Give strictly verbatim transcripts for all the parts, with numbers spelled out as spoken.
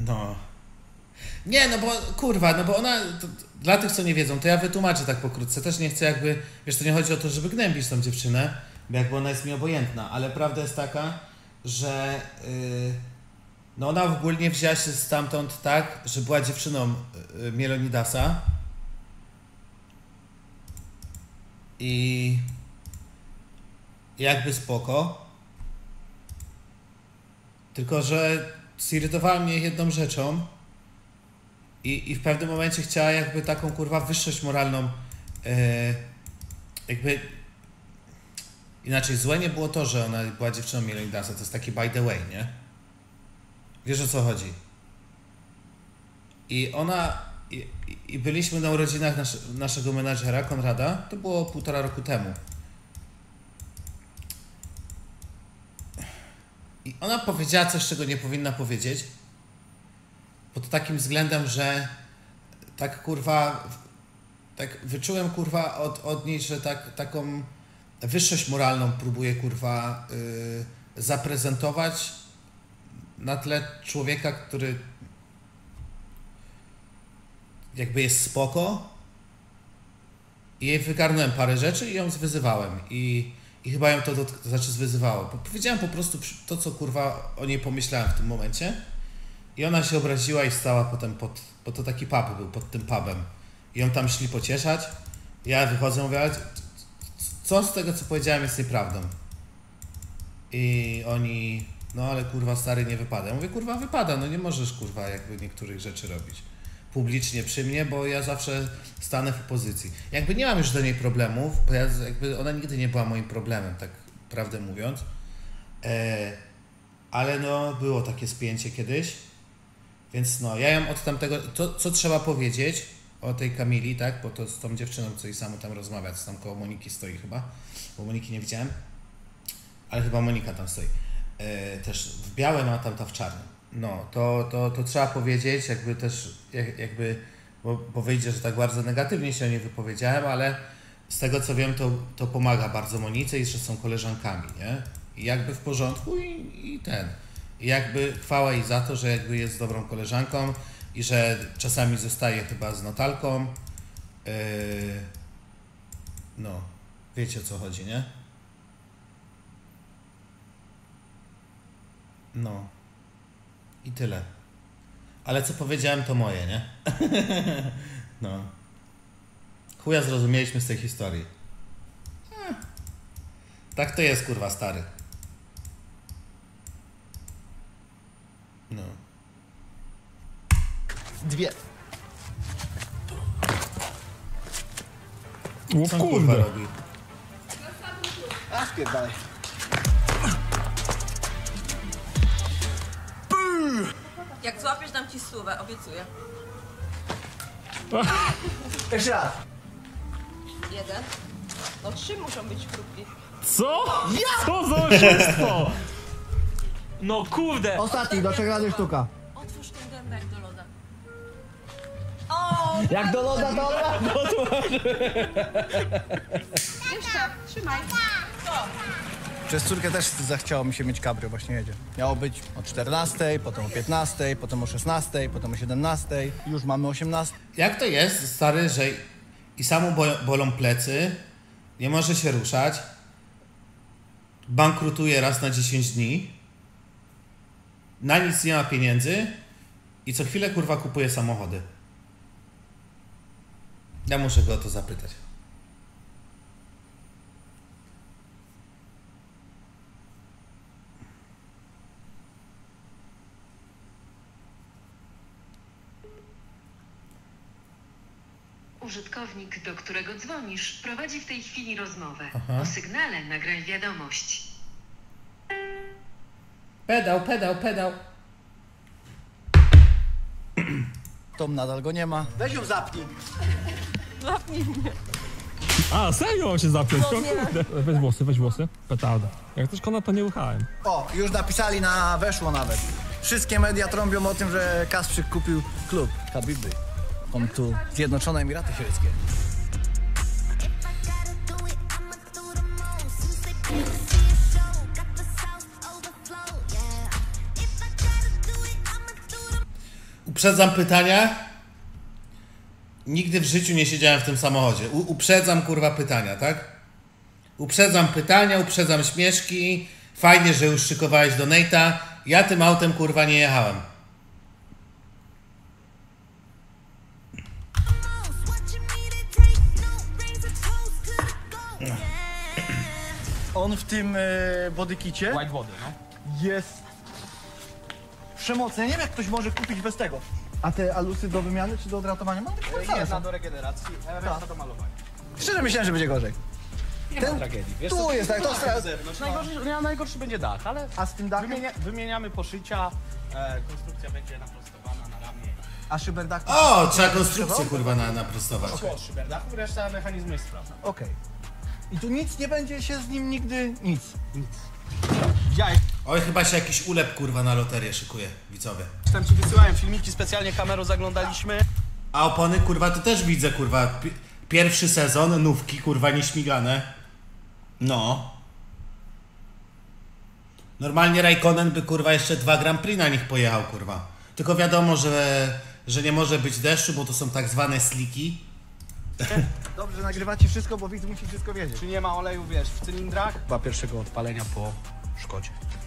No. Nie, no bo kurwa, no bo ona, to, dla tych co nie wiedzą, to ja wytłumaczę tak pokrótce, też nie chcę jakby, wiesz, to nie chodzi o to, żeby gnębić tą dziewczynę, bo jakby ona jest mi obojętna, ale prawda jest taka, że yy, no ona ogólnie wzięła się stamtąd tak, że była dziewczyną yy, Melonidasa i jakby spoko, tylko że zirytowała mnie jedną rzeczą, I, I w pewnym momencie chciała jakby taką kurwa wyższość moralną, yy, jakby inaczej złe nie było to, że ona była dziewczyną Melonidasa, to jest taki by the way, nie? Wiesz o co chodzi? I ona, i, i byliśmy na urodzinach nasz, naszego menadżera Konrada, to było półtora roku temu. I ona powiedziała coś, czego nie powinna powiedzieć. Pod takim względem, że tak kurwa, tak wyczułem kurwa od, od niej, że tak, taką wyższość moralną próbuje kurwa yy, zaprezentować na tle człowieka, który jakby jest spoko. I jej wygarnąłem parę rzeczy i ją zwyzywałem. I, i chyba ją to, to, to znaczy zwyzywało. Powiedziałem po prostu to, co kurwa o niej pomyślałem w tym momencie. I ona się obraziła i stała potem pod, bo to taki pub był, pod tym pubem. I ją tam szli pocieszać. Ja wychodzę, mówię, co z tego, co powiedziałem, jest nieprawdą. I oni, no ale kurwa stary, nie wypada. Ja mówię, kurwa wypada, no nie możesz kurwa jakby niektórych rzeczy robić publicznie przy mnie, bo ja zawsze stanę w opozycji. Jakby nie mam już do niej problemów, bo ja, jakby ona nigdy nie była moim problemem, tak prawdę mówiąc. E, ale no było takie spięcie kiedyś. Więc no, ja ją od tamtego, to co trzeba powiedzieć o tej Kamili, tak, bo to z tą dziewczyną, co i samo tam rozmawia, co tam koło Moniki stoi chyba, bo Moniki nie widziałem, ale chyba Monika tam stoi, e, też w białym, a tamta w czarnym. No, to, to, to trzeba powiedzieć, jakby też, jak, jakby, bo, bo wyjdzie, że tak bardzo negatywnie się o niej wypowiedziałem, ale z tego co wiem, to, to pomaga bardzo Monice i że są koleżankami, nie? I jakby w porządku i, i ten. I jakby chwała jej za to, że jakby jest dobrą koleżanką i że czasami zostaje chyba z Natalką. Yy, no, wiecie o co chodzi, nie? No. I tyle. Ale co powiedziałem, to moje, nie? No. Chuja zrozumieliśmy z tej historii. Eh. Tak to jest, kurwa, stary. No. Dwie. O co kurwa robi? A spierdalaj. Jak złapiesz, dam ci stówę, obiecuję. Jeszcze raz. Jeden. No trzy muszą być próbki. Co? Ja? Co za oszustwo? No kurde! Ostatni, do trzech razy sztuka. Otwórz ten gębę jak do loda. O! Jak do loda, dobra? No to Jeszcze, trzymaj. To. Przez córkę też zachciało mi się mieć cabrio, właśnie jedzie. Miało być o czternastej, potem o piętnastej, potem o szesnastej, potem o siedemnastej. Już mamy osiemnastą. Jak to jest, stary, że i samu bolą plecy, nie może się ruszać, bankrutuje raz na dziesięć dni, na nic nie ma pieniędzy i co chwilę kurwa kupuje samochody. Ja muszę go o to zapytać. Użytkownik, do którego dzwonisz, prowadzi w tej chwili rozmowę. Aha. Po sygnale nagraj wiadomość. Pedał, pedał, pedał. Tom nadal go nie ma. Weź ją zapnij. Zapnij mnie. A, serio mam się zapiąć? No O nie. kurde. Weź włosy, weź włosy. Petarda. Jak też Konrad, to nie uchałem. O, już napisali na Weszło nawet. Wszystkie media trąbią o tym, że Kasprzyk kupił klub Habiby. On tu Zjednoczone Emiraty Świeckie. uprzedzam pytania. Nigdy w życiu nie siedziałem w tym samochodzie. U, uprzedzam kurwa pytania, tak? Uprzedzam pytania, uprzedzam śmieszki. Fajnie, że już szykowałeś do Nate'a. Ja tym autem kurwa nie jechałem. On w tym e, bodykicie White wody, no. jest przemocny. Ja nie wiem, jak ktoś może kupić bez tego. A te alusy do wymiany czy do odratowania? Mam takie same Jedna są. do regeneracji, a reszta do malowania. Szczerze myślałem, że będzie gorzej. Nie Ten- ma tragedii. Wiesz, tu co, jest tak, to tak, stra- z zewnątrz. Najgorszy, no, najgorszy będzie dach, ale A z tym dachem? wymienia, wymieniamy poszycia, e, konstrukcja będzie naprostowana na ramię. A szyberdach? O, trzeba konstrukcję kurwa na, naprostować. Po szyberdachu, reszta mechanizmu jest sprawna. Okej. I tu nic nie będzie się z nim nigdy... nic. Widziałeś, Oj, chyba się jakiś ulep kurwa na loterię szykuje, widzowie. tam ci wysyłałem filmiki, specjalnie kamerą zaglądaliśmy. A opony kurwa to też widzę kurwa. Pi- Pierwszy sezon, nówki kurwa nieśmigane. No. Normalnie Raikkonen by kurwa jeszcze dwa Grand Prix na nich pojechał kurwa. Tylko wiadomo, że, że nie może być deszczu, bo to są tak zwane sliki. Dobrze, że nagrywacie wszystko, bo widz musi wszystko wiedzieć. Czy nie ma oleju, wiesz, w cylindrach? Chyba pierwszego odpalenia po szkodzie.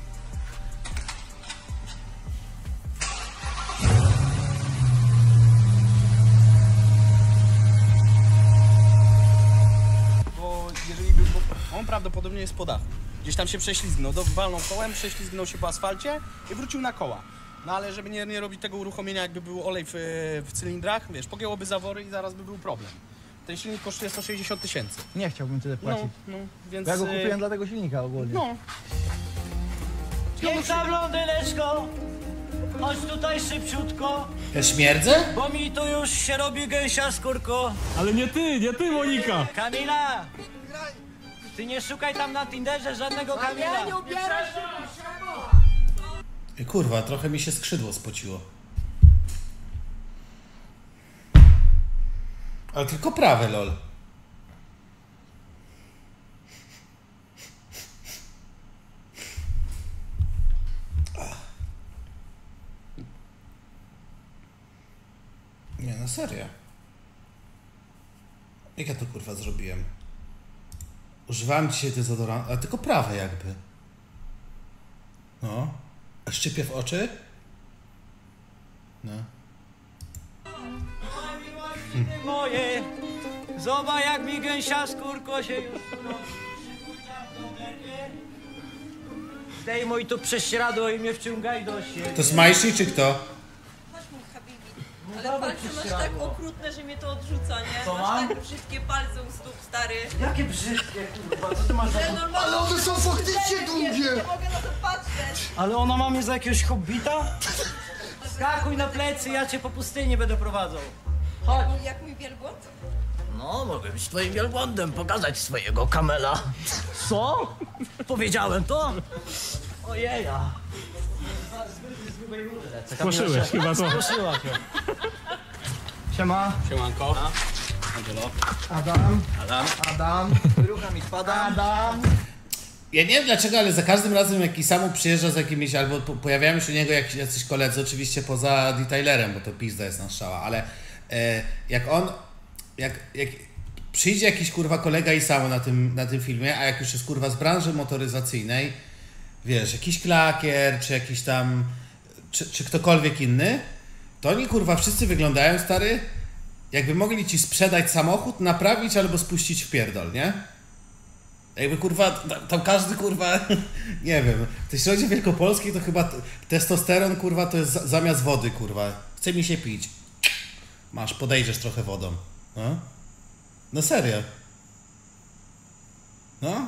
Bo jeżeli by... Bo on prawdopodobnie jest po dachu. Gdzieś tam się prześlizgnął, do, walnął kołem, prześlizgnął się po asfalcie i wrócił na koła. No ale żeby nie, nie robić tego uruchomienia, jakby był olej w, w cylindrach, wiesz, pogięłoby zawory i zaraz by był problem. Ten silnik kosztuje sto sześćdziesiąt tysięcy. Nie chciałbym tyle No, płacić. no, więc... Ja go y, kupiłem dla tego silnika ogólnie. No, Piękna blondyneczko, chodź tutaj szybciutko, Ja śmierdzę? bo mi tu już się robi gęsia skórko. Ale nie ty, nie ty, Monika! Kamila! Ty nie szukaj tam na Tinderze żadnego Kamila. I kurwa, trochę mi się skrzydło spociło. Ale tylko prawe, lol. Nie, no serio. Jak ja to kurwa zrobiłem? Używałem dzisiaj dezodorantu, ale tylko prawe jakby. No. A szczypie w oczy? No. Moje, zobacz jak mi gęsia skórko się już robi. Zdejmuj tu prześcieradło i mnie wciągaj do siebie. To Smajszy czy kto? Chodź mój Habibi. Ale palce masz tak okrutne, że mnie to odrzuca, nie? Co masz mam? tak brzydkie palce u stóp, stary. Jakie brzydkie kurwa, co ty masz za... Że normalnie... Ale one są faktycznie długie! Nie mogę na to patrzeć. Ale ona ma mnie za jakiegoś hobbita? Skakuj na plecy, ja cię po pustyni będę prowadzał. Chodź. Jak mój wielbłąd? No, mogę być twoim wielbłądem, pokazać swojego kamela. Co? Powiedziałem to? Ojeja. Spłoszyłeś chyba to. Ruszyła się. Siema. Siemanko. Angelo. Adam. Adam. Adam. Rucha mi spada. Adam. Ja nie wiem dlaczego, ale za każdym razem jak Isamu przyjeżdża z jakimiś, albo po, pojawiają się u niego jak, jacyś koledzy, oczywiście poza detailerem, bo to pizda jest na strzała, ale e, jak on, jak, jak przyjdzie jakiś kurwa kolega Isamu na tym, na tym filmie, a jak już jest kurwa z branży motoryzacyjnej, wiesz, jakiś klakier, czy jakiś tam, czy, czy ktokolwiek inny, to oni kurwa wszyscy wyglądają, stary, jakby mogli ci sprzedać samochód, naprawić albo spuścić w pierdol, nie? Jakby kurwa, tam, tam każdy kurwa, nie wiem, w tej środzie wielkopolskiej to chyba t- testosteron kurwa to jest za, zamiast wody kurwa. Chce mi się pić. Masz, podejdziesz trochę wodą. No, no serio. No.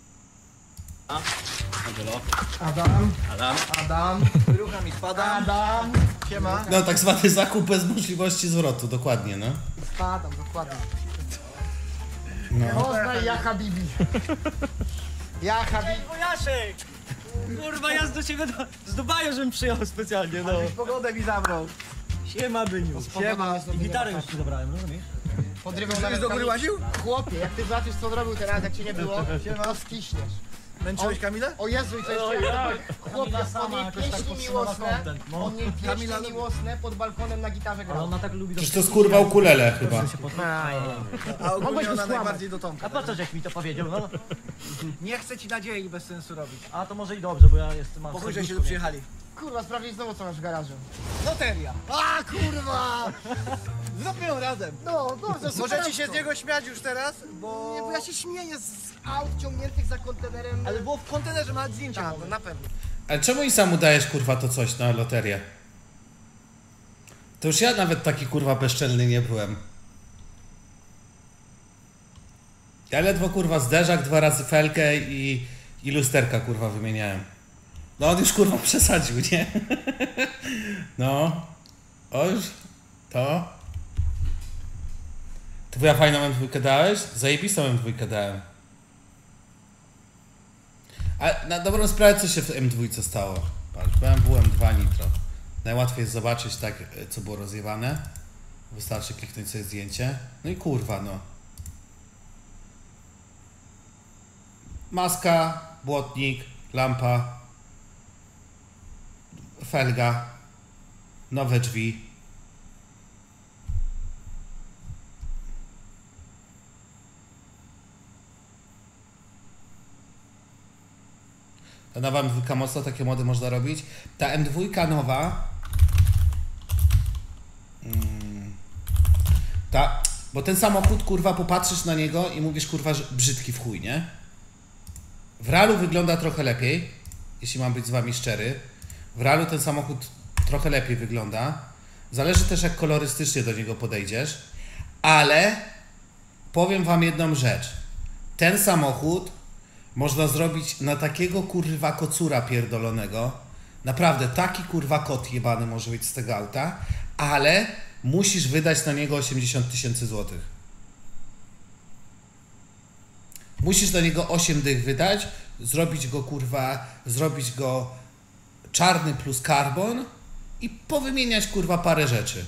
Angelo. Adam. Adam. Adam. Rucha mi spada. Adam. Siema. No tak zwany zakup bez możliwości zwrotu, dokładnie, no. Spadam, dokładnie. No. Poznaj ja Habibi. Ja Habibi. Wojaszek! Kurwa, ja do ciebie do, z Dubaju, żebym przyjechał specjalnie, no. Pogodę mi zabrał. Siema, Byniu. Siema. I gitarę już ci zabrałem, rozumiesz? Podrywał nawet do góry łaził? Chłopie, jak ty zobaczysz co zrobił teraz, jak cię nie było, to skiśniesz. Męczyłeś Kamilę? O Jezu, i to jeszcze jak chłopie, on jej jakoś tak pieśni podtrzymała miłosne, content, no. on jej Kamila pieśni lubi- miłosne pod balkonem na gitarze Ale grał. ona tak lubi... Przecież to jest kurwa ukulele chyba. A ogólnie Mogłeś ona skłamać. najbardziej do Tomka. A po co żeś mi to powiedział, no? Nie chcę ci nadziei bez sensu robić. A to może i dobrze, bo ja jestem... mam Po chuj, że się serduszko, tu nie? przyjechali. Kurwa, sprawdź znowu co masz w garażu. Loteria. A kurwa! Zróbmy ją razem. No, dobrze, Możecie się z niego śmiać już teraz, bo... Nie, bo ja się śmieję z aut ciągniętych za kontenerem. Ale było w kontenerze, ma zdjęcia. Tak, no na pewno. Ale czemu i sam udajesz kurwa to coś na loterię? To już ja nawet taki kurwa bezczelny nie byłem. Ja ledwo kurwa zderzak, dwa razy felkę i, i lusterka kurwa wymieniałem. No on już kurwa przesadził, nie? No. O już. To. Ty ja fajną M dwa dałeś? Zajebistą M dwa dałem. A na dobrą sprawę co się w M dwa stało? Patrz, B M W M dwa Nitro. Najłatwiej jest zobaczyć tak, co było rozjebane. Wystarczy kliknąć sobie zdjęcie. No i kurwa, no. Maska, błotnik, lampa, felga, nowe drzwi. Ta nowa M dwa mocno takie mody można robić. Ta M dwa nowa. Mm, ta, bo ten samochód, kurwa, popatrzysz na niego i mówisz, kurwa, że brzydki w chuj, nie? W realu wygląda trochę lepiej, jeśli mam być z wami szczery. W realu ten samochód trochę lepiej wygląda. Zależy też, jak kolorystycznie do niego podejdziesz. Ale powiem wam jedną rzecz. Ten samochód można zrobić na takiego kurwa kocura pierdolonego. Naprawdę, taki kurwa kot jebany może być z tego auta, ale musisz wydać na niego osiemdziesiąt tysięcy złotych. Musisz na niego osiem dych wydać, zrobić go kurwa, zrobić go czarny plus karbon i powymieniać kurwa parę rzeczy.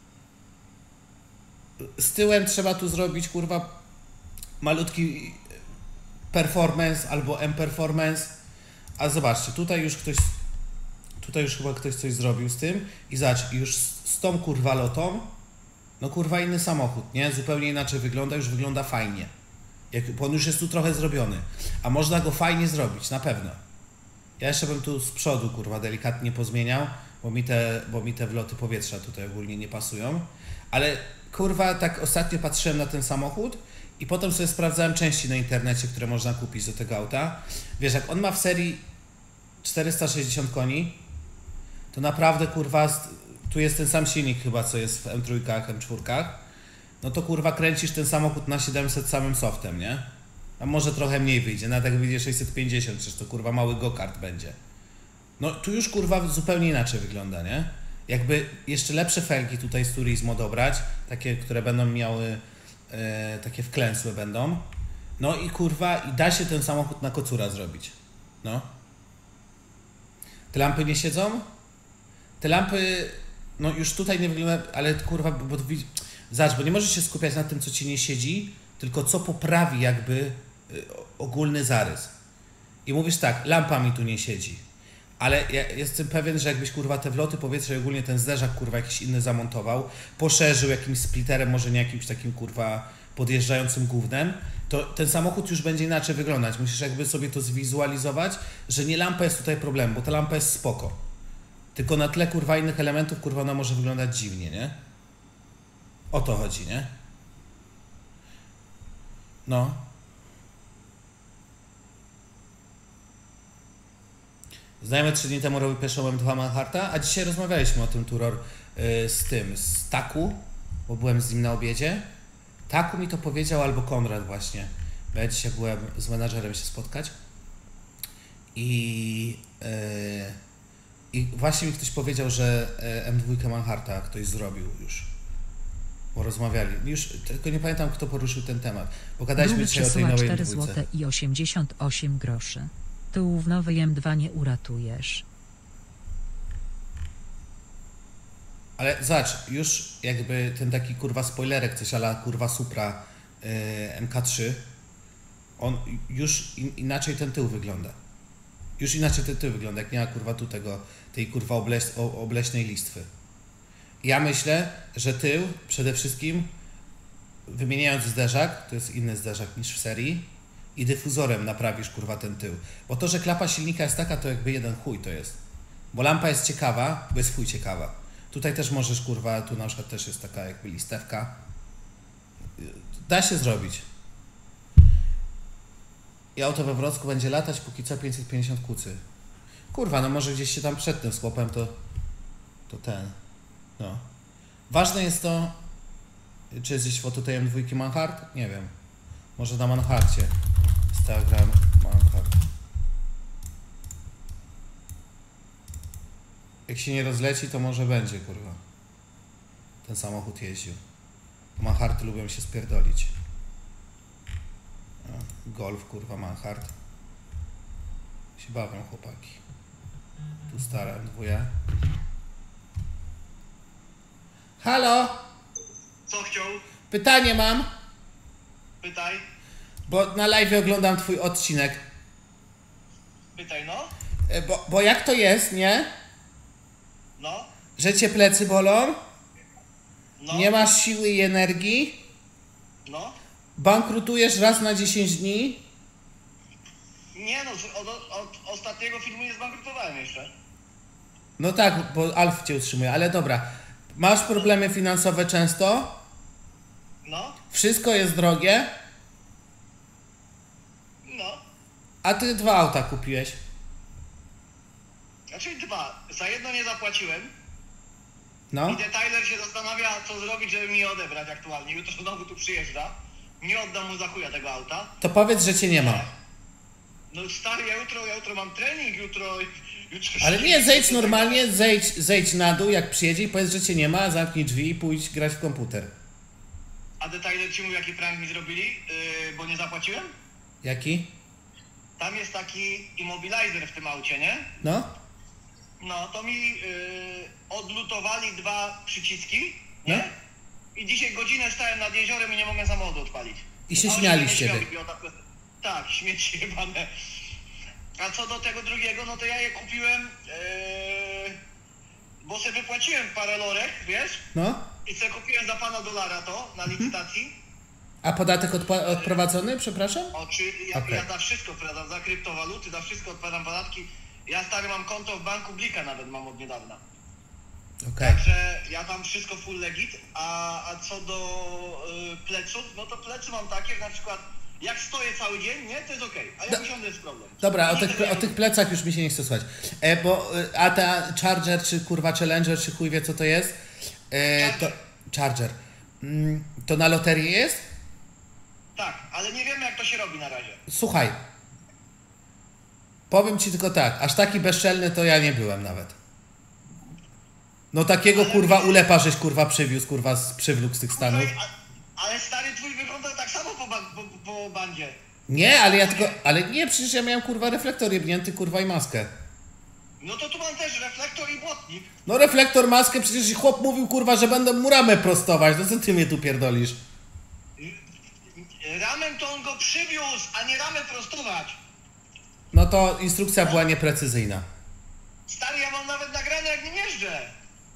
Z tyłem trzeba tu zrobić kurwa malutki performance albo M-performance, a zobaczcie, tutaj już ktoś, tutaj już chyba ktoś coś zrobił z tym i zobacz, już z, z tą kurwa lotą, no kurwa inny samochód, nie? Zupełnie inaczej wygląda, już wygląda fajnie. Jak, bo on już jest tu trochę zrobiony, a można go fajnie zrobić, na pewno. Ja jeszcze bym tu z przodu kurwa delikatnie pozmieniał, bo mi te, bo mi te wloty powietrza tutaj ogólnie nie pasują, ale kurwa tak ostatnio patrzyłem na ten samochód i potem sobie sprawdzałem części na internecie, które można kupić do tego auta. Wiesz, jak on ma w serii czterysta sześćdziesiąt koni, to naprawdę kurwa, tu jest ten sam silnik chyba, co jest w M trzy, M cztery, no to kurwa kręcisz ten samochód na siedemset samym softem, nie? A może trochę mniej wyjdzie, nawet jak wyjdzie sześćset pięćdziesiąt, przecież to kurwa mały go-kart będzie. No tu już kurwa zupełnie inaczej wygląda, nie? Jakby jeszcze lepsze felgi tutaj z Turismo dobrać, takie, które będą miały e, takie wklęsłe będą. No i kurwa, i da się ten samochód na kocura zrobić. No. Te lampy nie siedzą? Te lampy, no już tutaj nie wygląda, ale kurwa, bo, bo zobacz, bo nie możesz się skupiać na tym, co ci nie siedzi, tylko co poprawi jakby y, ogólny zarys. I mówisz tak, lampa mi tu nie siedzi. Ale ja jestem pewien, że jakbyś kurwa te wloty powietrza i ogólnie ten zderzak kurwa jakiś inny zamontował, poszerzył jakimś splitterem, może nie jakimś takim kurwa podjeżdżającym gównem, to ten samochód już będzie inaczej wyglądać. Musisz jakby sobie to zwizualizować, że nie lampa jest tutaj problem, bo ta lampa jest spoko. Tylko na tle kurwa innych elementów kurwa ona może wyglądać dziwnie, nie? O to chodzi, nie? No. Znajomy trzy dni temu robił pierwszą M dwa Manharta, a dzisiaj rozmawialiśmy o tym Turor yy, z tym, z Taku, bo byłem z nim na obiedzie. Taku mi to powiedział, albo Konrad właśnie, bo ja dzisiaj byłem z menadżerem się spotkać i, yy, i właśnie mi ktoś powiedział, że M dwa Manharta ktoś zrobił już, bo rozmawiali. Już tylko nie pamiętam, kto poruszył ten temat, bo gadaliśmy dzisiaj o tej nowej cztery M dwa. złote i osiemdziesiąt osiem groszy. Tyłu w nowej M dwa nie uratujesz. Ale zobacz, już jakby ten taki kurwa spoilerek, coś ala kurwa Supra yy, M K trzy, On już in, inaczej ten tył wygląda. Już inaczej ten tył wygląda, jak nie ma kurwa tu tego, tej kurwa obleś, o, obleśnej listwy. Ja myślę, że tył przede wszystkim, wymieniając zderzak, to jest inny zderzak niż w serii, i dyfuzorem naprawisz kurwa ten tył. Bo to, że klapa silnika jest taka, to jakby jeden chuj to jest. Bo lampa jest ciekawa, bo jest chuj ciekawa. Tutaj też możesz kurwa, tu na przykład też jest taka jakby listewka. Da się zrobić. I auto we Wrocku będzie latać, póki co pięćset pięćdziesiąt kucy. Kurwa, no może gdzieś się tam przed tym skłopem to, to ten. No. Ważne jest to, czy jest gdzieś foto tej M dwa Manhart? Nie wiem. Może na Manharcie. Instagram Manhart. Jak się nie rozleci, to może będzie, kurwa. Ten samochód jeździł. Manharty lubią się spierdolić. No, Golf, kurwa, Manhart. Się bawią chłopaki. Tu stara M dwa. Halo? Co chciał? Pytanie mam. Pytaj. Bo na live oglądam twój odcinek. Pytaj, no. E, Bo, bo jak to jest, nie? No. Że cię plecy bolą? No. Nie masz siły i energii? No. Bankrutujesz raz na dziesięć dni? Nie no, od, od ostatniego filmu nie zbankrutowałem jeszcze. No tak, bo Alf cię utrzymuje, ale dobra. Masz problemy finansowe często? No. Wszystko jest drogie? No. A ty dwa auta kupiłeś. Znaczy dwa. Za jedno nie zapłaciłem. No. I detailer się zastanawia, co zrobić, żeby mi je odebrać aktualnie. Jutro znowu tu przyjeżdża. Nie oddam mu za chuja tego auta. To powiedz, że cię nie ma. No stary, ja jutro, ja jutro mam trening, jutro... jutro Ale nie, zejdź normalnie, zejdź, zejdź na dół, jak przyjedzie i powiedz, że cię nie ma, zamknij drzwi i pójdź grać w komputer. A detailer ci mówił, jaki prank mi zrobili, yy, bo nie zapłaciłem? Jaki? Tam jest taki immobilizer w tym aucie, nie? No. No, to mi yy, odlutowali dwa przyciski, No. nie? I dzisiaj godzinę stałem nad jeziorem i nie mogłem samochodu odpalić. I się A oni śmiali mnie z ciebie. śmiali, idiota. Tak, śmieci jebane. A co do tego drugiego, no to ja je kupiłem, yy, bo sobie wypłaciłem parę lorek, wiesz? No. I sobie kupiłem za pana dolara to na licytacji. A podatek odpa- odprowadzony, przepraszam? Oczy, ja, Okej. ja za wszystko odpowiadam, za kryptowaluty, za wszystko odpowiadam podatki. Ja stary mam konto w banku Blika nawet mam od niedawna. Okej. Także ja tam wszystko full legit, a, a co do y, pleców, no to plecy mam takie, że na przykład jak stoję cały dzień, nie, to jest okej, a jak Do- usiądę jest problem. Dobra, o Nigdy tych, nie o tych plecach już mi się nie chce słuchać. E, bo, y, a ta Charger, czy kurwa Challenger, czy chuj wie co to jest? E, to, Charger. Mm, to na loterię jest? Tak, ale nie wiemy jak to się robi na razie. Słuchaj. Powiem ci tylko tak, aż taki bezczelny to ja nie byłem nawet. No takiego kurwa ulepa żeś kurwa przywiózł, kurwa z przywlókł z tych Stanów. Słuchaj, a, ale stary twój wygląda tak samo po, ba- po, po bandzie. Nie, ale ja tylko, ale nie, przecież ja miałem kurwa reflektor jebnięty kurwa i maskę. No to tu mam też reflektor i błotnik. No reflektor, maskę, przecież chłop mówił kurwa, że będę mu ramę prostować, no co ty mnie tu pierdolisz? Ramem to on go przywiózł, a nie ramę prostować. No to instrukcja była nieprecyzyjna. Stary, ja mam nawet nagrane jak nim jeżdżę.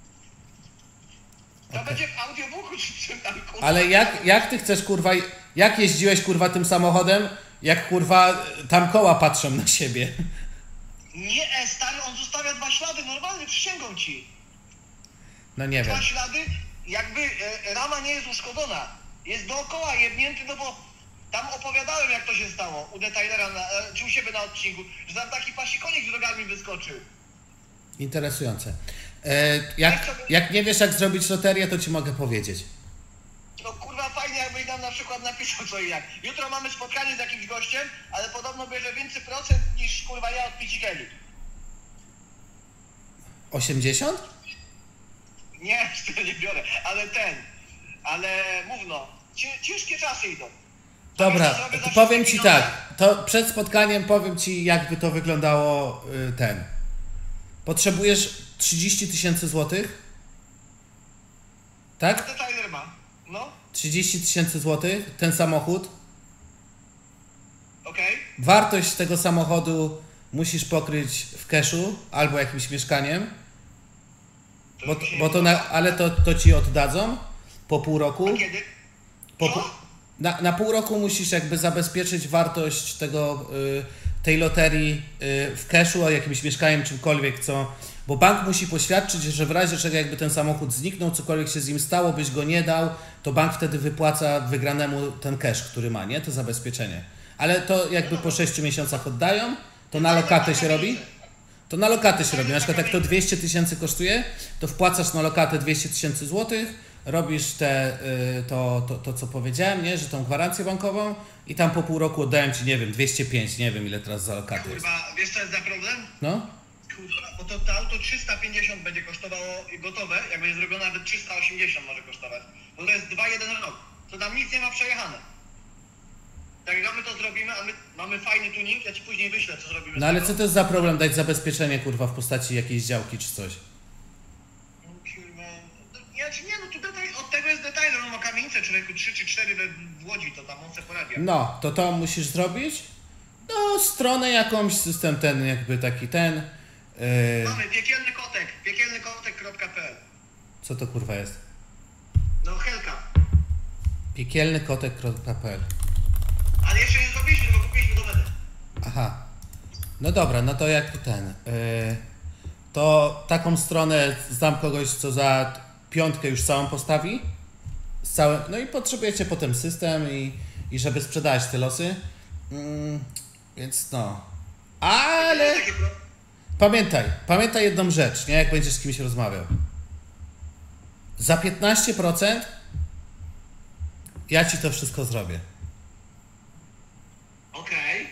To Okej. będzie w audiobooku czy czym tam kurwa. Ale jak, jak ty chcesz kurwa, jak jeździłeś kurwa tym samochodem, jak kurwa tam koła patrzą na siebie? Nie, e, stary, on zostawia dwa ślady, normalnie przysięgam ci. No nie wiem. Dwa ślady, jakby e, rama nie jest uszkodzona. Jest dookoła jebnięty, no bo tam opowiadałem jak to się stało u detailera, na, e, czy u siebie na odcinku, że tam taki pasikonik z drogami wyskoczył. Interesujące. E, jak, jak nie wiesz jak zrobić loterię, to ci mogę powiedzieć. No kurwa fajnie jakbyś nam na przykład napisał co i jak. Jutro mamy spotkanie z jakimś gościem, ale podobno bierze więcej procent niż kurwa ja od Picikeli. osiemdziesiąt? Nie, to nie biorę, ale ten, ale mów no, Cię- ciężkie czasy idą. Dobra, Ja zrobię to za powiem wszystkie ci pieniądze. tak, to przed spotkaniem powiem ci jakby to wyglądało y, ten. Potrzebujesz trzydzieści tysięcy złotych? Tak? Detailer ma, no. trzydzieści tysięcy złotych, ten samochód. Okej? Wartość tego samochodu musisz pokryć w cashu albo jakimś mieszkaniem, To bo, mi się bo nie to podoba. na, ale to, to ci oddadzą po pół roku. A kiedy? Po, Co? pół- na, na pół roku musisz jakby zabezpieczyć wartość tego, y, tej loterii y, w cashu, a jakimś mieszkaniem, czymkolwiek, co... Bo bank musi poświadczyć, że w razie czego jakby ten samochód zniknął, cokolwiek się z nim stało, byś go nie dał, to bank wtedy wypłaca wygranemu ten cash, który ma, nie? To zabezpieczenie. Ale to jakby po sześciu miesiącach oddają, to na lokatę się robi. To na lokatę się robi. Na przykład jak to dwieście tysięcy kosztuje, to wpłacasz na lokatę dwieście tysięcy złotych, robisz te, y, to, to, to, co powiedziałem, nie? Że tą gwarancję bankową i tam po pół roku oddają ci, nie wiem, dwieście pięć, nie wiem ile teraz za lokatę jest. Kurwa, wiesz co jest za problem? No? Kurwa, bo to, to auto trzysta pięćdziesiąt będzie kosztowało gotowe, jak będzie zrobione nawet trzysta osiemdziesiąt może kosztować. Bo to jest dwa jeden rok, to tam nic nie ma przejechane. Tak jak my to zrobimy, a my mamy fajny tuning, ja ci później wyślę co zrobimy. No z ale tego. co to jest za problem dać zabezpieczenie, kurwa, w postaci jakiejś działki czy coś? No, kurwa, no, ja ci nie, no tu detaj, od tego jest detailer, on ma kamienicę człowieku trzy czy cztery we, w Łodzi, to tam on se poradzi. No, to to musisz zrobić? No, stronę jakąś, system ten jakby taki ten. Yy, Mamy piekielny kotek, piekielny kotek kropka p l. co to kurwa jest? No Helka. piekielny kotek kropka p l. Ale jeszcze nie zrobiliśmy, tylko kupiliśmy do wedy. Aha. No dobra, no to jak ten. Yy, to taką stronę znam kogoś, co za piątkę już całą postawi. Z całym, no i potrzebujecie potem system i, i żeby sprzedać te losy. Mm, więc no. Ale Takie pro... pamiętaj, pamiętaj jedną rzecz, nie? Jak będziesz z kimś rozmawiał. Za piętnaście procent ja ci to wszystko zrobię. Okej.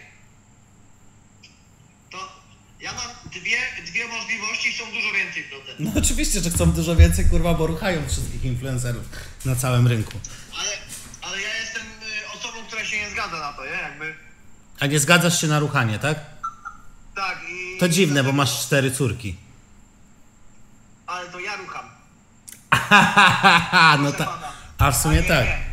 To ja mam dwie, dwie możliwości, są dużo więcej procent. No oczywiście, że chcą dużo więcej, kurwa, bo ruchają wszystkich influencerów na całym rynku. Ale, ale ja jestem y, osobą, która się nie zgadza na to, nie? Jakby... A nie zgadzasz się na ruchanie, tak? Tak i... To dziwne, bo masz cztery córki. Ale to ja rucham. no tak. A w A sumie nie, tak. nie.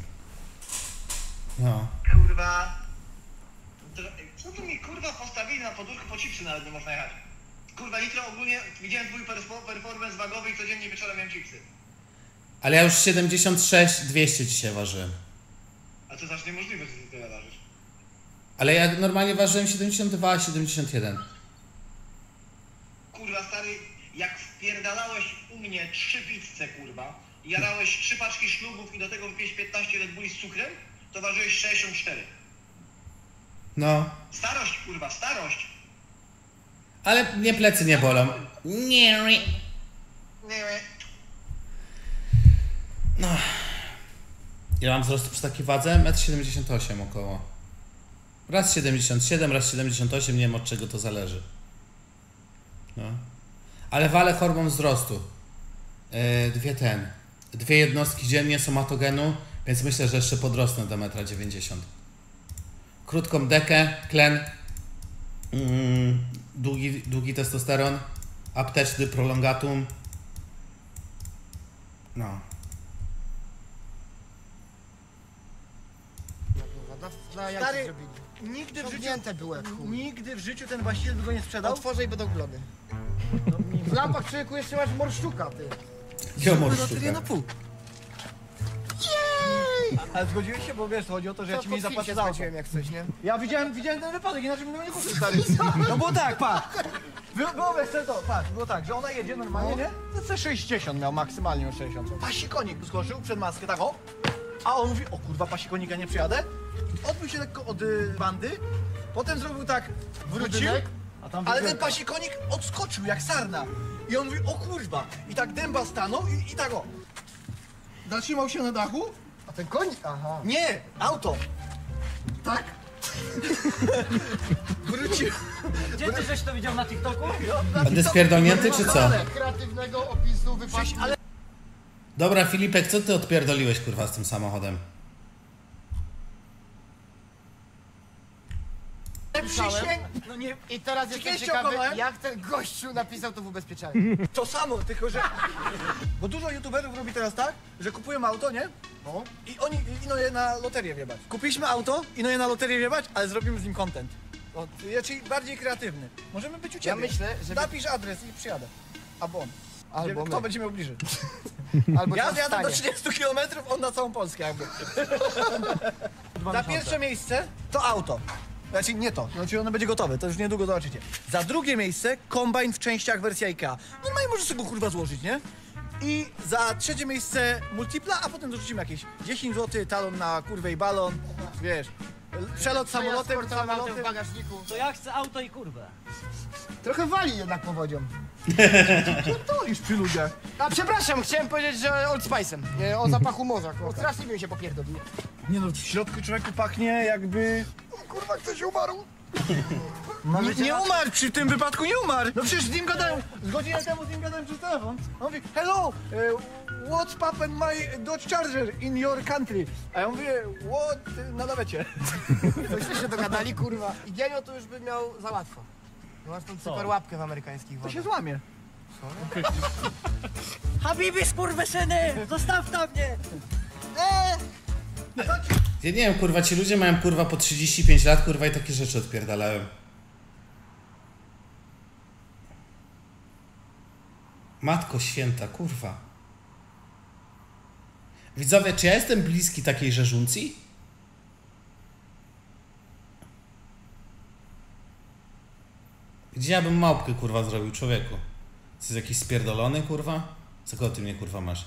No. Kurwa... To- Co tu mi kurwa postawili na podwórku, po chipsy nawet nie można jechać. Kurwa, litro ogólnie, widziałem twój perf- performance wagowy i codziennie wieczorem miałem chipsy. Ale ja już siedemdziesiąt sześć dwieście dzisiaj ważyłem. A to znacznie niemożliwe, że ty tyle ważysz. Ale ja normalnie ważyłem siedemdziesiąt dwa siedemdziesiąt jeden. Kurwa stary, jak wpierdalałeś u mnie trzy pizze, kurwa, i jarałeś trzy paczki ślubów i do tego wypiłeś piętnaście Red Bulli z cukrem, to ważyłeś sześćdziesiąt cztery. No. Starość, kurwa, starość. Ale mnie plecy nie bolą. Nie. Nie, No. Ja mam wzrost przy takiej wadze? metr siedemdziesiąt osiem około. Raz siedemdziesiąt siedem, raz siedemdziesiąt osiem, nie wiem od czego to zależy. No. Ale walę hormon wzrostu. Yy, dwie ten. Dwie jednostki dziennie somatogenu, więc myślę, że jeszcze podrosnę do metra dziewięćdziesiąt. Krótką dekę, tlen, yy, długi, długi testosteron, apteczny prolongatum. No. Dla, dla jak Stary, zrobili? Nigdy w życiu, Ciągnięte były, jak chuj. nigdy w życiu ten właściciel by go nie sprzedał. Otworzę i będą glony. W lampach człowieku jeszcze masz morszczuka, ty. Humor Loterię na sztuka. pół. Ale zgodziłeś się, bo wiesz, chodzi o to, że ja To ci mniej pod film zapłacę się za auto. skończyłem jak coś, nie? Ja widziałem, widziałem ten wypadek, inaczej bym go nie kupił, stary. No bo tak, patrz. Było, było wiesz co, to, patrz, było tak, że ona jedzie normalnie, nie? No co sześćdziesiąt miał, maksymalnie miał sześćdziesiąt. Pasikonik skoczył przed maskę, tak o. A on mówi, o kurwa, pasikonika nie przyjadę. Odbił się lekko od y, bandy, potem zrobił tak, wrócił, Budynek? ale ten pasikonik odskoczył jak sarna. I on mówi, o kurwa. I tak dęba stanął i, i tak o. Zatrzymał się na dachu. A ten koń? Aha. Nie, auto. Tak. Wrócił. Gdzie ty żeś to widział na TikToku? A ty spierdolnięty czy co? Kreatywnego opisu wypadku. Ale Dobra, Filipek, co ty odpierdoliłeś, kurwa, z tym samochodem? napisałem. przysięg... No nie... I teraz Czy jestem kiedyś ciekawy, okłamałem? jak ten gościu napisał to w ubezpieczeniu. To samo, tylko że... Bo dużo youtuberów robi teraz tak, że kupują auto, nie? No. I oni ino je na loterię wiebać. Kupiliśmy auto, ino je na loterię wiebać, ale zrobimy z nim content. O, czyli bardziej kreatywny. Możemy być u ciebie. Ja myślę, że... Napisz adres i przyjadę. Albo on. Albo Kto my. będzie miał bliżej? Albo Ja tam zjadę do wstanie. trzydziestu kilometrów, on na całą Polskę jakby. Za pierwsze miejsce to auto. Znaczy nie to, znaczy ono będzie gotowe, to już niedługo zobaczycie. Za drugie miejsce kombajn w częściach wersja IKEA. Normalnie możesz sobie go kurwa złożyć, nie? I za trzecie miejsce multipla, a potem dorzucimy jakieś dziesięć złotych, talon na kurwę i balon, wiesz. Przelot samolotem, Sportowym autem samolotem. w bagażniku. To ja chcę auto i kurwę. Trochę wali jednak powodzią. Pierdolisz przy ludziach. A przepraszam, chciałem powiedzieć, że Old Spice'em. Nie, o zapachu morza. O, strasznie bym się popierdolił. Nie no, w środku człowieku pachnie jakby... Kurwa, ktoś umarł. Nie, nie umarł, przy tym wypadku nie umarł. No przecież z nim gadałem, z godzinę temu z nim gadałem przez telefon. On mówi, hello, e, what's happened my Dodge Charger in your country? A ja mówię, what, e, na lawecie. Tośmy się dogadali, kurwa. I Genio to już by miał za łatwo. No masz tą super łapkę w amerykańskich To wodach. się złamie. Habibi, skurwysyny! Zostaw na mnie! Ja nie wiem, kurwa, ci ludzie mają kurwa po trzydzieści pięć lat, kurwa, i takie rzeczy odpierdalają. Matko święta, kurwa. Widzowie, czy ja jestem bliski takiej rzeżuncji? Gdzie ja bym małpkę, kurwa, zrobił, człowieku? Jesteś jakiś spierdolony, kurwa? Co kogo ty mnie, kurwa, masz?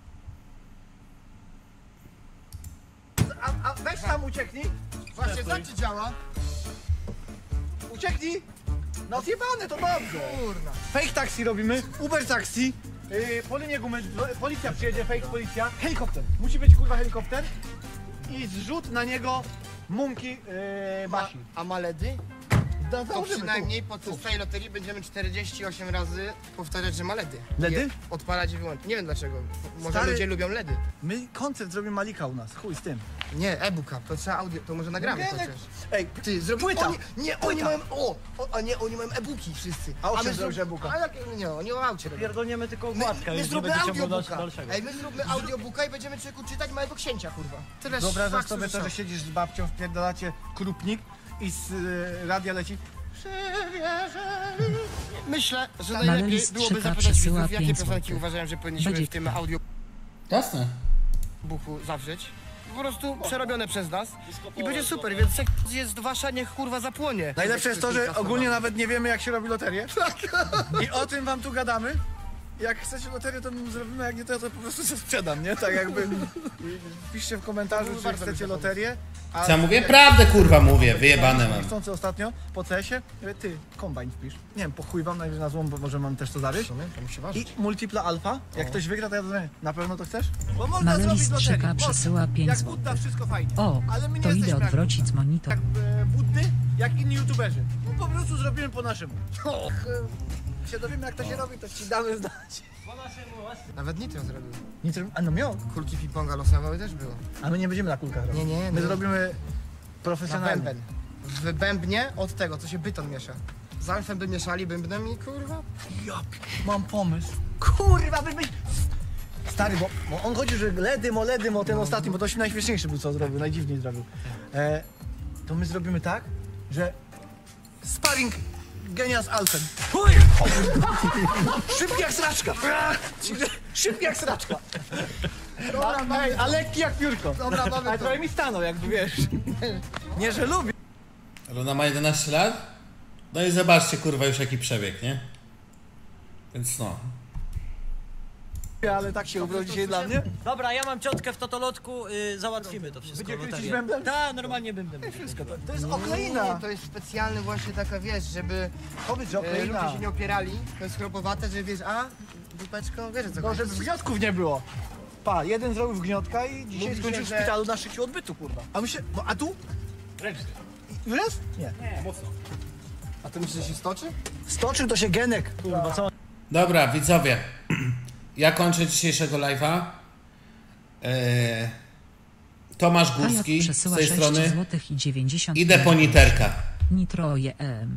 A, a weź tam ucieknij. Właśnie, tak ci działa. Ucieknij. No zjebane, to dobrze. Kurna. Fake taxi robimy, Uber taxi. Yy, po linię gumy, policja przyjedzie, fake policja. Helikopter. Musi być kurwa helikopter. I zrzut na niego mumki yy, Basi. A Maledy? Da, To przynajmniej podczas tej loterii będziemy czterdzieści osiem razy powtarzać, że ma ledy. Ledy? Je odpalać i wyłączyć. Nie wiem dlaczego. Może Stary- ludzie lubią ledy. My koncert zrobimy Malika u nas, chuj z tym. Nie, e-booka. To trzeba audio, to może nagramy Nie, to nie. też. Ej, Ty, zrobimy... Płyta. Oni, nie, oni Płyta. mają... O, o, a nie, oni mają e-booki wszyscy. A o czym my zrobisz zro- e-booka? A jak, nie, oni o aucie robią. Pierdolniemy tylko My, okładkę, my już nie zróbmy będzie ciągnął audiobooka. dalszego. Ej, my zróbmy audiobooka i będziemy człowieku czytać małego księcia, kurwa. Tyle Wyobrażasz faktów, sobie to, są. że siedzisz z babcią, wpierdalacie krupnik i z y, radia leci. Myślę, że Maryli najlepiej Strzyka byłoby zapytać przesyła widzów, jakie pięć piosenki złotych. uważają, że powinniśmy Będzie- w tym audio Jasne. buchu zawrzeć. Po prostu przerobione przez nas i będzie super, więc jak jest wasza, niech kurwa zapłonie. Najlepsze jest to, że ogólnie nawet nie wiemy, jak się robi loterię. I o tym wam tu gadamy. Jak chcecie loterię, to my zrobimy, jak nie to, to po prostu się sprzedam, nie? Tak jakby. Piszcie w komentarzu, czy Bardzo chcecie bym to loterię. A Co ja mówię? Prawdę, kurwa, mówię. Wyjebane mam. Chcący ostatnio po C S-ie, ty, kombajn wpisz. Nie wiem, po chuj wam najwyżej na złą, bo może mam też to zaryć. To musi I ważyć. multipla alfa. Jak ktoś wygra, to ja dzwonię. Na pewno to chcesz? Bo można Maryli zrobić loterię. Strzyka Można. przesyła pięć Jak złotych. Budda, wszystko fajnie. O, Ale my nie to idę jesteśmy odwrócić monitor. jak e, Buddy, jak inni youtuberzy. No po prostu zrobimy po naszemu. Och, e, się dowiemy, jak to się robi, to ci damy znać. Nawet Nitro zrobił. Nic, a no miał. Kulki ping-ponga losowały też było. A my nie będziemy na kulkach robić. Nie, nie, My no. zrobimy Na profesjonalnie. bęben. W bębnie od tego, co się byton miesza. Z alfem by mieszali bębnem i kurwa. Ja pi- mam pomysł. Kurwa, wy byś... Stary, bo, bo on chodzi, że ledy mo, ledy mo, ten ostatni, bo to się najśmieszniejszy był, co zrobił, najdziwniej zrobił. E, to my zrobimy tak, że sparring Genia z Alfem. Chuj! Szybki jak sraczka. Szybki jak sraczka. A, ej, a lekki jak piórko. Dobra, mamy Ale to. trochę mi stanął, jakby wiesz. Nie, że lubię. Ale ona ma jedenaście lat? No i zobaczcie, kurwa, już jaki przebieg, nie? Więc no. Ale tak się ubrał dzisiaj dla mnie. Dobra, ja mam ciotkę w totolotku, y, załatwimy to wszystko. Będzie kręcić loterię. bębnem? Tak, normalnie bębnem. Wszystko to, to jest Nie, okleina. to jest specjalny właśnie taka, wiesz, żeby Powiedz, że e, okleina. ludzie się nie opierali. To jest chropowate, że wiesz, a dupeczko, wiesz o co No, chodzi. żeby wgniotków nie było. Pa, jeden zrobił wgniotka i dzisiaj Mówi się, skończył w że- szpitalu na szyciu odbytu, kurwa. A my się, no, a tu? Ręcznie. Wreszcie? Nie. Mocno. A ty myślisz, że się stoczy? Stoczył to się Genek, kurwa, co? Dobra, widzowie. Ja kończę dzisiejszego live'a. Eee, Tomasz Hayat Górski z przesyła tej sześć strony. złotych i dziewięćdziesiąt Idę po Niterka. Nitro E M.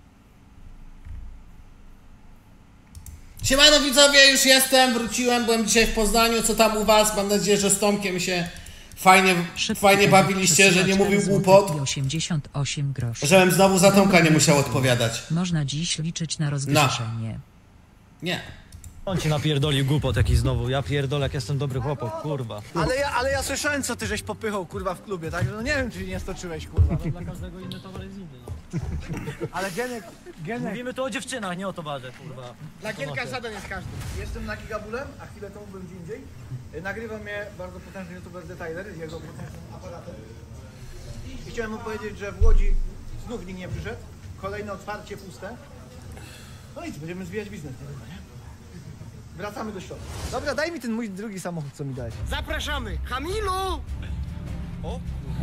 Siemano widzowie, już jestem, wróciłem, byłem dzisiaj w Poznaniu, co tam u was? Mam nadzieję, że z Tomkiem się fajnie, fajnie bawiliście, że nie mówił głupot, osiemdziesiąt osiem groszy. żebym znowu za Tomka nie musiał odpowiadać. Można dziś liczyć na rozgrzeszenie. Nie. On ci napierdolił głupot jakiś znowu, ja pierdolę jak jestem dobry chłopak, kurwa. Ale ja, ale ja słyszałem, co ty żeś popychał, kurwa, w klubie, tak? No nie wiem, czy nie stoczyłeś, kurwa. No, dla każdego inny towar jest inny, no. Ale Gienek, Gienek... Mówimy tu o dziewczynach, nie o towarze, kurwa. Dla Gienka żaden jest każdy. Jestem na Gigabulem, a chwilę temu byłem gdzie indziej. Nagrywa mnie bardzo potężny youtuber Detailer z jego potężnym aparatem. I chciałem mu powiedzieć, że w Łodzi znów nikt nie przyszedł. Kolejne otwarcie puste. No i co, będziemy zwijać biznes, nie wiem, nie? Wracamy do środka. Dobra, daj mi ten mój drugi samochód, co mi dałeś. Zapraszamy! Hamilu! O!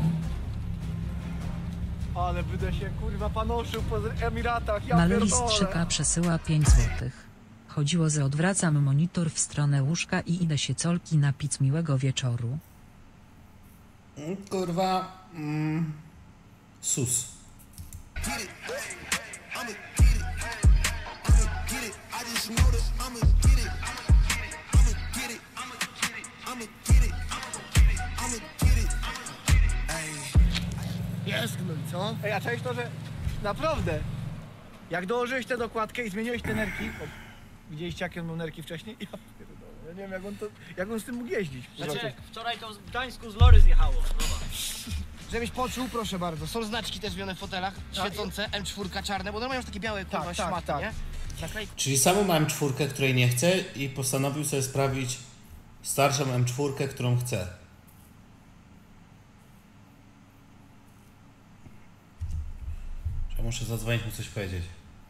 Ale będę się kurwa panoszył po Emiratach, ja Malulistrzyka pierdolę. przesyła pięć złotych. Chodziło, że odwracam monitor w stronę łóżka i idę się colki napić. Miłego wieczoru. Kurwa... Mm, sus. Jest gnój, co? Ej, a cześć to, że naprawdę, jak dołożyłeś tę dokładkę i zmieniłeś te nerki, bo widzieliście jakie on miał nerki wcześniej? Ja pierdolę, ja nie wiem jak on, to, jak on z tym mógł jeździć. Znaczy, jak wczoraj to w Gdańsku z Lory zjechało, zobacz. Żebyś poczuł, proszę bardzo. Są znaczki też zmienione w fotelach, świecące, M cztery czarne, bo normalnie masz takie białe kurwa Tak, tak, szmaty, tak. nie? Naklejki. Czyli samą M cztery, której nie chcę i postanowił sobie sprawić starszą M cztery, którą chcę. Ja muszę zadzwonić, mu coś powiedzieć.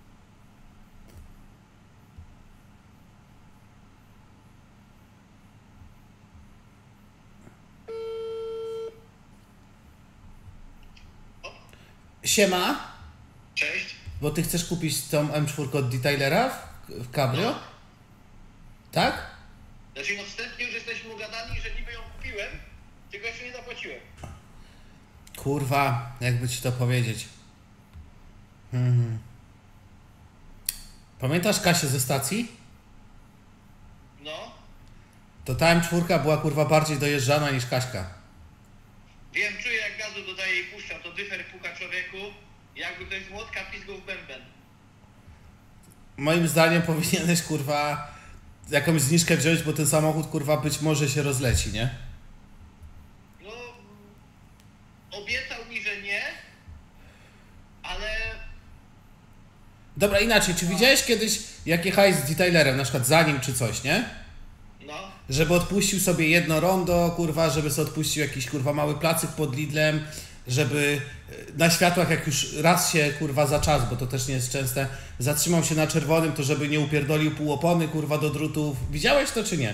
Siema. Cześć. Bo ty chcesz kupić tą M cztery od Detailera w, w Cabrio? No. Tak? Znaczy no wstępnie już jesteśmy ugadani, że niby ją kupiłem, tylko jeszcze nie zapłaciłem. Kurwa, jakby ci to powiedzieć. Hmm. Pamiętasz Kasię ze stacji? No. To ta M cztery była kurwa bardziej dojeżdżana niż Kaśka. Wiem, czuję jak gazu dodaję i puszczam, to dyfer puka człowieku, jakby ktoś z młotka pizgał w bęben. Moim zdaniem powinieneś kurwa jakąś zniżkę wziąć, bo ten samochód kurwa być może się rozleci, nie? No, obiecał mi, że nie, ale... Dobra, inaczej, czy widziałeś kiedyś jak jechałeś z detailerem, na przykład za nim czy coś, nie? No. Żeby odpuścił sobie jedno rondo, kurwa, żeby sobie odpuścił jakiś kurwa mały placyk pod Lidlem, żeby na światłach jak już raz się kurwa za czas, bo to też nie jest częste, zatrzymał się na czerwonym, to żeby nie upierdolił pół opony kurwa do drutów. Widziałeś to czy nie?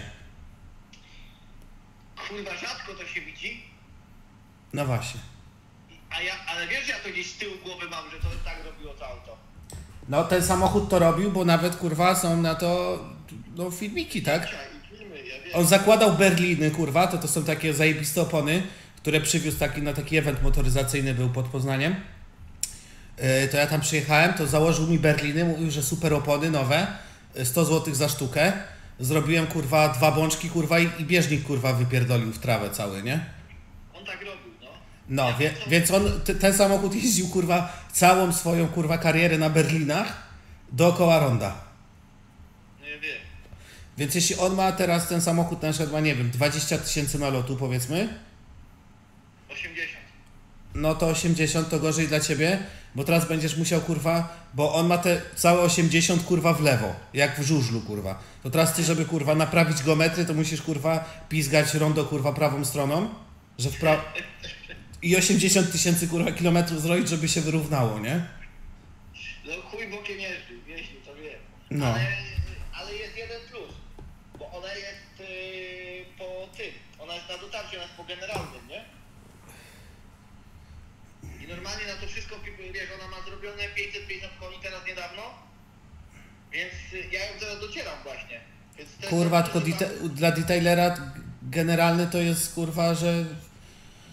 Kurwa, rzadko to się widzi, No właśnie. a ja, ale wiesz, ja to gdzieś z tyłu głowy mam, że to tak robiło to auto. No ten samochód to robił, bo nawet kurwa są na to no filmiki, tak? On zakładał berliny, kurwa, to to są takie zajebiste opony, które przywiózł taki, na taki event motoryzacyjny był pod Poznaniem. Yy, to ja tam przyjechałem, to założył mi berliny, mówił, że super opony nowe, sto złotych za sztukę. Zrobiłem kurwa dwa bączki, kurwa i, i bieżnik kurwa wypierdolił w trawę cały, nie? On tak robił, no. No, wie, więc on, t, ten samochód jeździł kurwa całą swoją kurwa karierę na berlinach dookoła ronda. Nie wiem. Więc jeśli on ma teraz ten samochód na przykład ma, nie wiem, dwadzieścia tysięcy nalotu powiedzmy, osiemdziesiąt. no to osiemdziesiąt to gorzej dla ciebie, bo teraz będziesz musiał kurwa, bo on ma te całe osiemdziesiąt kurwa w lewo, jak w żużlu kurwa. To teraz ty, żeby kurwa naprawić geometrię, to musisz kurwa pizgać rondo kurwa prawą stroną, że w pra... i osiemdziesiąt tysięcy kurwa kilometrów zrobić, żeby się wyrównało, nie? No chuj bokiem jeździ, jeździ, to wiem. No. Ale, ale jest jeden plus, bo ona jest yy, po tym, ona jest na dotarciu, ona jest po generalnym, nie? I normalnie na to wszystko, wiesz, ona ma zrobione pięćset pięćdziesiąt koni teraz niedawno, więc y, ja ją teraz docieram właśnie. Więc to Kurwa, jest, tylko że deta- dla detailera generalny to jest kurwa, że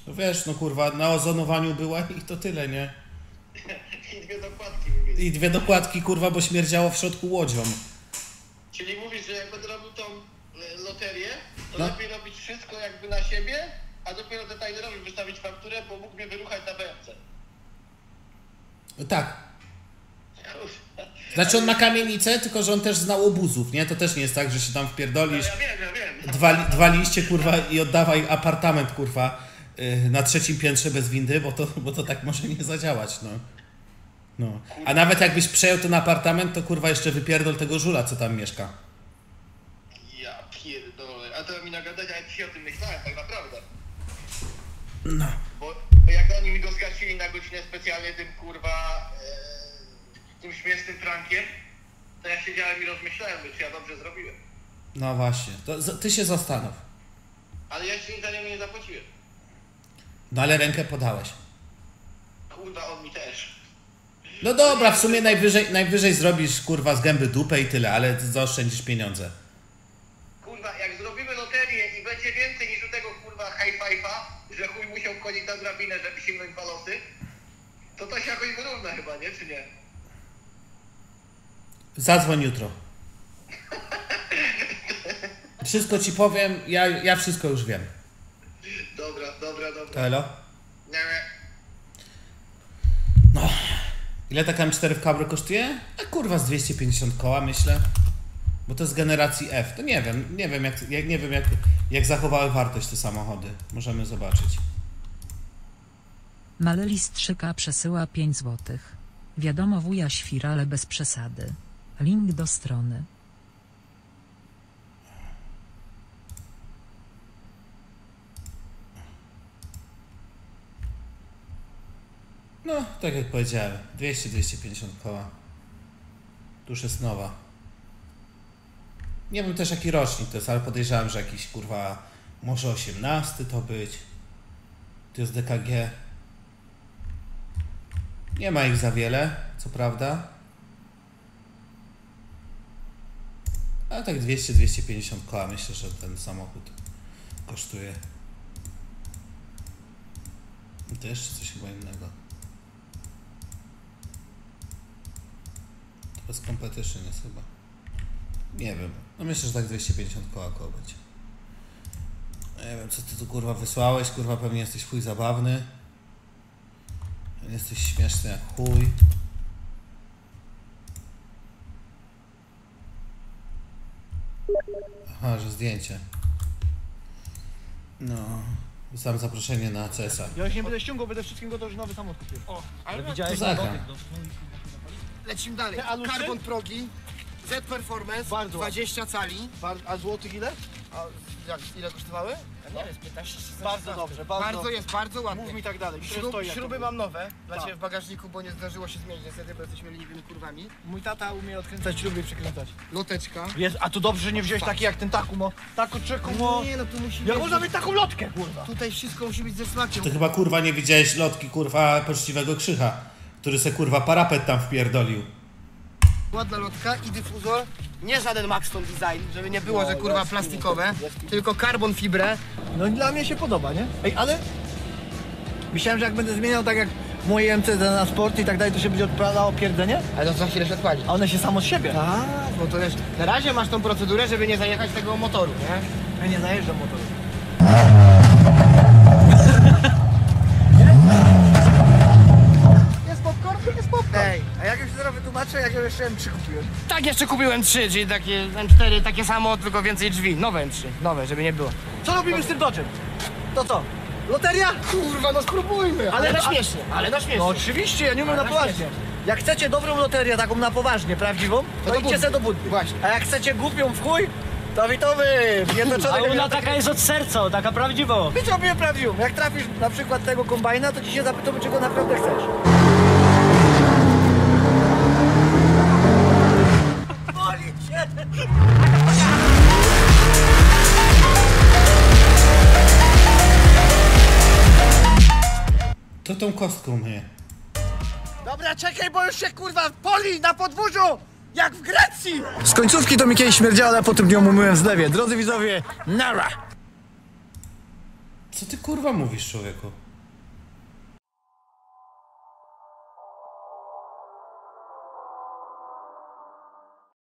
No wiesz, no kurwa, na ozonowaniu była i to tyle, nie? I dwie dokładki. I dwie dokładki, kurwa, bo śmierdziało w środku łodzią. Czyli mówisz, że jak będę robił tą e, loterię, to No. lepiej robić wszystko jakby na siebie, a dopiero detailerowi wystawić fakturę, bo mógł mnie wyruchać na B M C. No tak. Znaczy on ma kamienicę, tylko że on też znał obuzów, nie? To też nie jest tak, że się tam wpierdolisz. No ja wiem, ja wiem. Dwa, dwa liście, kurwa, i oddawaj apartament, kurwa, yy, na trzecim piętrze bez windy, bo to, bo to tak może nie zadziałać, no. No. A nawet jakbyś przejął ten apartament, to kurwa jeszcze wypierdol tego żula, co tam mieszka. Ja pierdolę, a to mi nagadać, a ja dzisiaj o tym myślałem, tak naprawdę. No. Bo, bo jak oni mi go zgasili na godzinę specjalnie tym kurwa, e, tym śmiesznym prankiem, to ja siedziałem i rozmyślałem, czy ja dobrze zrobiłem. No właśnie, to z- ty się zastanów. Ale ja jeszcze nic za niego nie zapłaciłem. No ale rękę podałeś. Kurwa, on mi też. No dobra, w sumie najwyżej, najwyżej zrobisz, kurwa, z gęby dupę i tyle, ale zaoszczędzisz pieniądze. Kurwa, jak zrobimy loterię i będzie więcej niż u tego kurwa high five'a, że chuj musiał wchodzić na drabinę, żeby sięgnąć dwa losy, to to się jakoś wyrówna chyba, nie? Czy nie? Zadzwoń jutro. Wszystko ci powiem, ja, ja wszystko już wiem. Dobra, dobra, dobra. Elo? Nie, nie. No. Ile taka M cztery w Cabrio kosztuje? A kurwa z dwieście pięćdziesiąt koła, myślę. Bo to jest generacji F. To nie wiem, nie wiem jak, jak, nie wiem jak, jak zachowały wartość te samochody. Możemy zobaczyć. Maleli Strzyka przesyła pięć złotych. Wiadomo wuja świra, ale bez przesady. Link do strony. No, tak jak powiedziałem, dwieście do dwieście pięćdziesiąt koła. Tu już jest nowa. Nie wiem też jaki rocznik to jest, ale podejrzewam, że jakiś kurwa może osiemnasty to być. To jest D K G. Nie ma ich za wiele, co prawda. Ale tak dwieście do dwieście pięćdziesiąt koła myślę, że ten samochód kosztuje. I to jeszcze coś chyba innego. To bez competition jest chyba. Nie wiem. No myślę, że tak dwieście pięćdziesiąt koła koło będzie. Nie wiem, co ty tu kurwa wysłałeś. Kurwa pewnie jesteś chuj zabawny. Jesteś śmieszny jak chuj. Aha, że zdjęcie. No. Dostałem zaproszenie na C S a. Ja już nie będę ściągał, będę wszystkim gotowy, że nowy samochód kupię. O, ale To zagram. Lecimy dalej. Te alusy? Carbon progi, Z Performance, Bardzo dwadzieścia cali. Bar- a złotych ile? A jak, ile kosztowały? Nie wiem, piętnaście Bardzo dobrze, bardzo, Bardzo jest, bardzo ładnie. Mów mi tak dalej. Które Śrub, stoi, jak śruby to mam nowe dla Tak. Ciebie w bagażniku, bo nie zdarzyło się zmienić niestety, bo jesteśmy leniwymi kurwami. Mój tata umie odkręcać śruby i przekręcać. Loteczka. Jest, a tu dobrze, że nie wziąłeś taki jak ten Takumo. Taku, czekumo. Nie no, tu musi Jak być- można mieć taką lotkę, kurwa? Tutaj wszystko musi być ze smakiem. Ty chyba kurwa nie widziałeś lotki kurwa poczciwego Krzycha, który se kurwa parapet tam wpierdolił. Ładna lotka i dyfuzor. Nie żaden Maxton Design, żeby nie było, No, że kurwa jest plastikowe, jest tylko carbon fibrę. No i dla mnie się podoba, nie? Ej, ale... Myślałem, że jak będę zmieniał tak jak moje M C D na sport i tak dalej, to się będzie odpalało pierdzenie? Ale to za chwilę się odpali. A one się samo z siebie. Tak, no to wiesz, na razie masz tą procedurę, żeby nie zajechać tego motoru, nie? Ja nie zajeżdżam motoru. Jest popcorn? Jest popcorn. Ej, A jak już teraz wytłumaczę, jak ja jeszcze M trzy kupiłem? tak jeszcze kupiłem trzy, czyli takie M cztery, takie samo, tylko więcej drzwi. Nowe M trzy, nowe, żeby nie było. Co robimy z tym Dodge'em? To co? Loteria? Kurwa, no spróbujmy, ale na śmiesznie, ale na śmiesznie. No oczywiście, ja nie umiem na Ale na poważnie. śmiesznie. Jak chcecie dobrą loterię, taką na poważnie, prawdziwą, to, do idźcie Buddy. se do Buddy. Właśnie. A jak chcecie głupią w chuj, to witowy, jednoczonego... A ona taka jest od serca, taka prawdziwa. My zrobimy prawdziwą. Jak trafisz na przykład tego kombajna, to ci się zapytamy, czego naprawdę chcesz. Boli cię! To tą kostką myje. Dobra, czekaj, bo już się kurwa poli na podwórzu! Jak w Grecji! Z końcówki to mi kiedyś śmierdziało, ale po tym dniu umyłem w zlewie. Drodzy widzowie, nara! Co ty kurwa mówisz, człowieku?